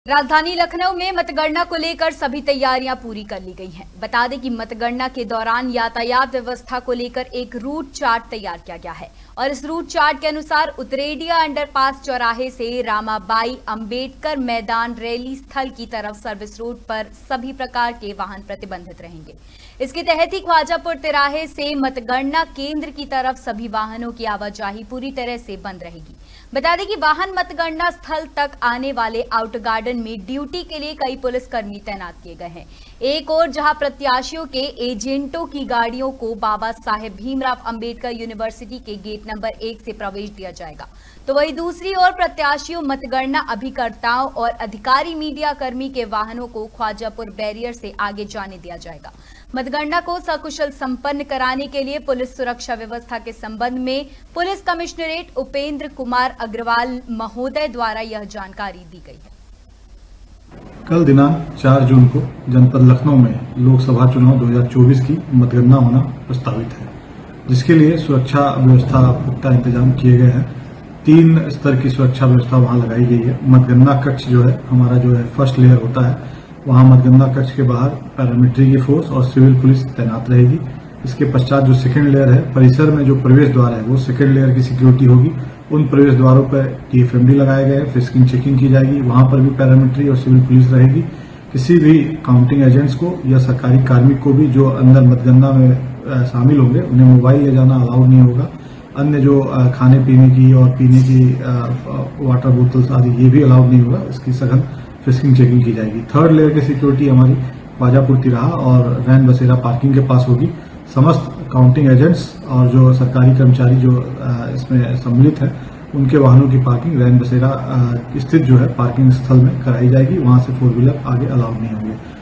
राजधानी लखनऊ में मतगणना को लेकर सभी तैयारियां पूरी कर ली गई हैं। बता दें कि मतगणना के दौरान यातायात व्यवस्था को लेकर एक रूट चार्ट तैयार किया गया है और इस रूट चार्ट के अनुसार उतरेडिया अंडरपास चौराहे से रामाबाई अंबेडकर मैदान रैली स्थल की तरफ सर्विस रोड पर सभी प्रकार के वाहन प्रतिबंधित रहेंगे। इसके तहत ही ख्वाजापुर तिराहे से मतगणना केंद्र की तरफ सभी वाहनों की आवाजाही पूरी तरह से बंद रहेगी। बता दें कि वाहन मतगणना स्थल तक आने वाले आउट गार्डन में ड्यूटी के लिए कई पुलिसकर्मी तैनात किए गए हैं। एक और जहां प्रत्याशियों के एजेंटों की गाड़ियों को बाबा साहेब भीमराव अंबेडकर यूनिवर्सिटी के गेट नंबर 1 से प्रवेश दिया जाएगा, तो वहीं दूसरी ओर प्रत्याशियों, मतगणना अभिकर्ताओं और अधिकारी मीडिया कर्मी के वाहनों को ख्वाजापुर बैरियर से आगे जाने दिया जाएगा। मतगणना को सकुशल संपन्न कराने के लिए पुलिस सुरक्षा व्यवस्था के संबंध में पुलिस कमिश्नरेट उपेंद्र कुमार अग्रवाल महोदय द्वारा यह जानकारी दी गई है। कल दिनांक 4 जून को जनपद लखनऊ में लोकसभा चुनाव 2024 की मतगणना होना प्रस्तावित है, जिसके लिए सुरक्षा व्यवस्था पुख्ता इंतजाम किए गए हैं। 3 स्तर की सुरक्षा व्यवस्था वहां लगाई गई है। मतगणना कक्ष जो है हमारा फर्स्ट लेयर होता है, वहां मतगणना कक्ष के बाहर पैरामिलिट्री की फोर्स और सिविल पुलिस तैनात रहेगी। इसके पश्चात जो सेकेंड लेयर है, परिसर में जो प्रवेश द्वार है वो सेकेंड लेयर की सिक्योरिटी होगी। उन प्रवेश द्वारों पर TFMD लगाए गए हैं, फिस्किंग चेकिंग की जाएगी, वहां पर भी पैरामिलिट्री और सिविल पुलिस रहेगी। किसी भी काउंटिंग एजेंट्स को या सरकारी कार्मिक को भी जो अंदर मतगणना में शामिल होंगे उन्हें मोबाइल ले जाना अलाउड नहीं होगा। अन्य जो खाने पीने की और पीने की वाटर बोतल्स आदि ये भी अलाउड नहीं होगा। इसकी सघन फिस्किंग चेकिंग की जाएगी। थर्ड लेयर की सिक्योरिटी हमारी ख्वाजापुर तिराहा और रैन बसेरा पार्किंग के पास होगी। समस्त काउंटिंग एजेंट्स और जो सरकारी कर्मचारी जो इसमें सम्मिलित हैं उनके वाहनों की पार्किंग रैन बसेरा स्थित पार्किंग स्थल में कराई जाएगी। वहां से 4 व्हीलर आगे अलाउड नहीं होंगे।